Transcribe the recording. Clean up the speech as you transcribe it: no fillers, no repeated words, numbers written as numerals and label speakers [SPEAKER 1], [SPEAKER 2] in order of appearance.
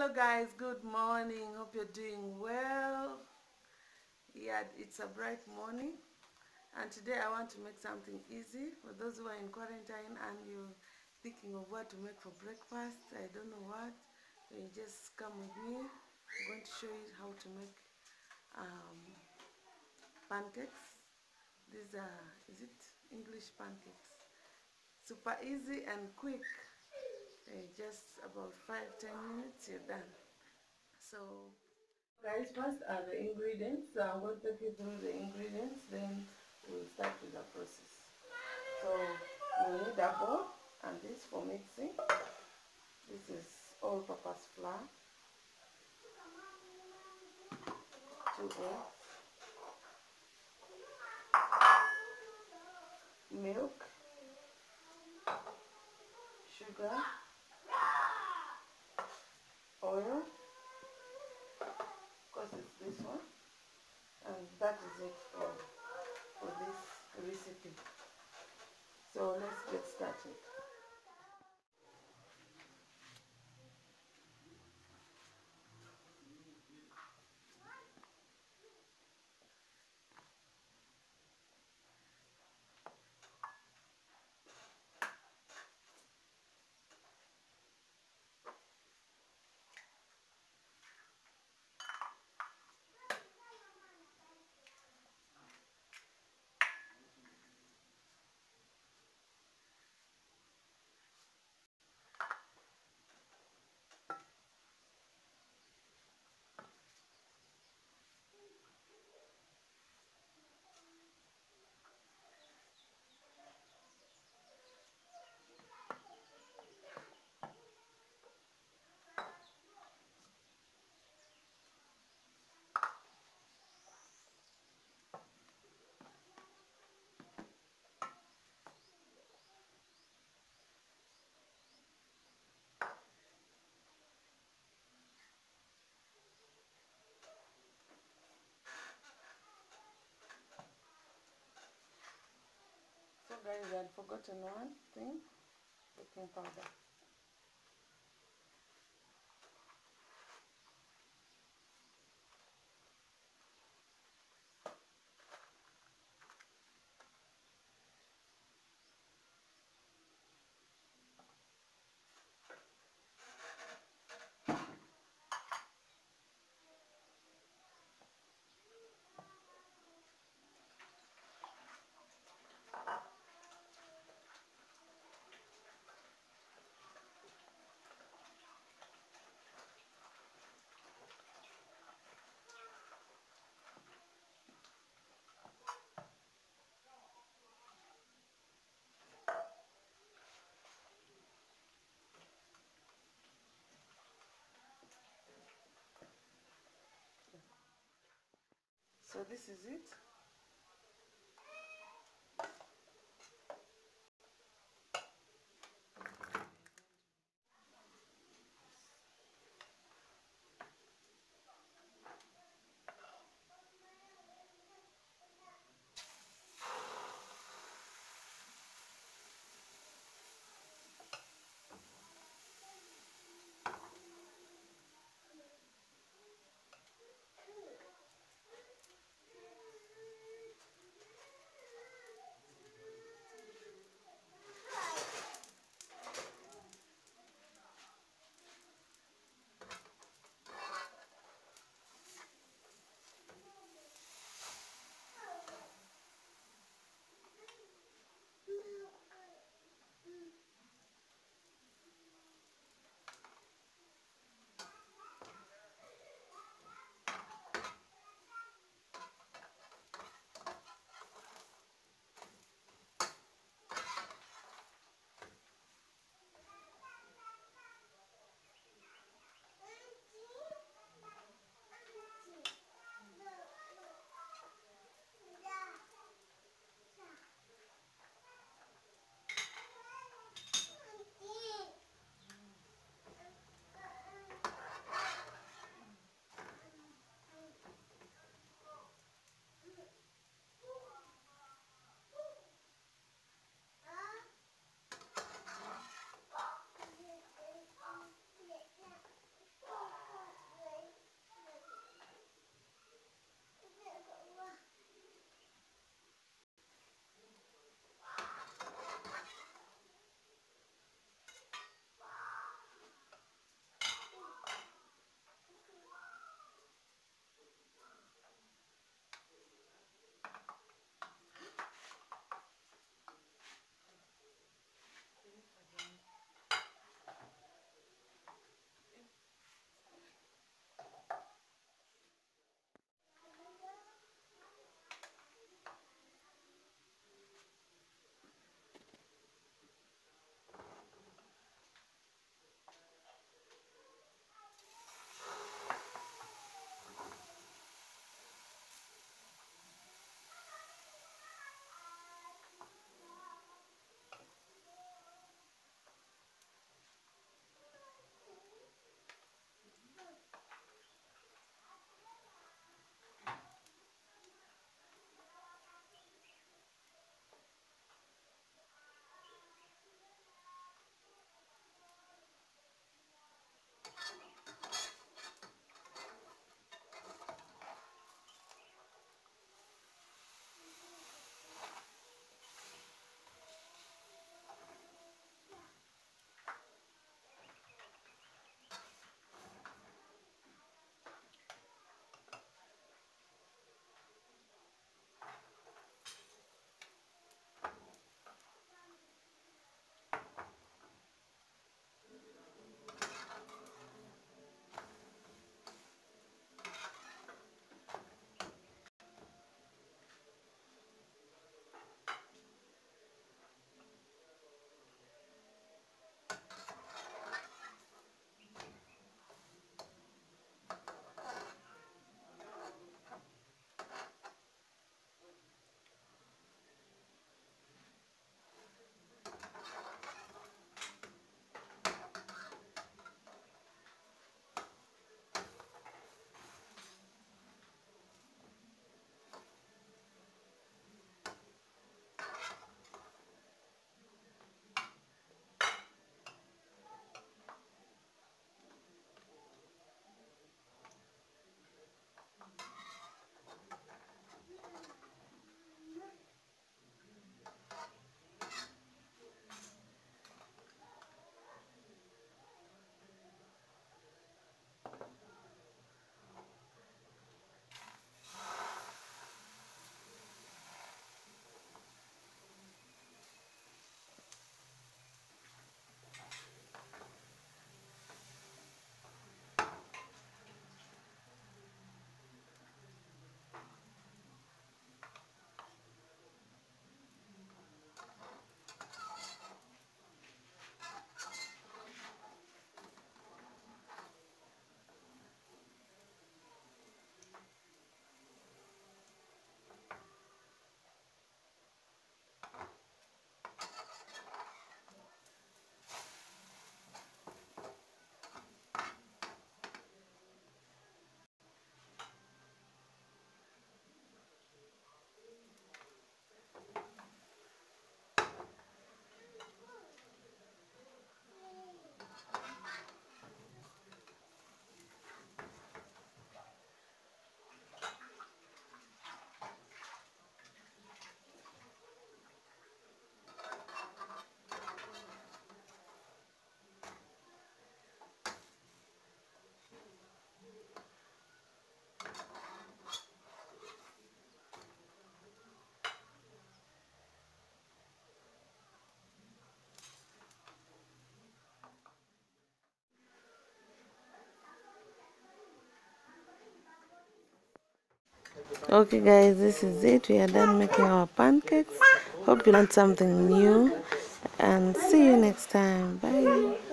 [SPEAKER 1] Hello guys, good morning. Hope you're doing well. Yeah, it's a bright morning and today I want to make something easy for those who are in quarantine and you're thinking of what to make for breakfast. I don't know what. Then you just come with me. I'm going to show you how to make pancakes. These are, is it English pancakes? Super easy and quick. Just about 5-10 minutes you're done. So guys, first are the ingredients. So I'm going to take you through the ingredients, then we'll start with the process. So we need a bowl, and this for mixing. This is all-purpose flour, 2 eggs, milk, sugar, oil, of course it's this one, and that is it for this recipe. So let's get started. So guys, I'd forgotten one thing, baking powder. So this is it. Okay guys, this is it. We are done making our pancakes. Hope you learned something new, and see you next time. Bye.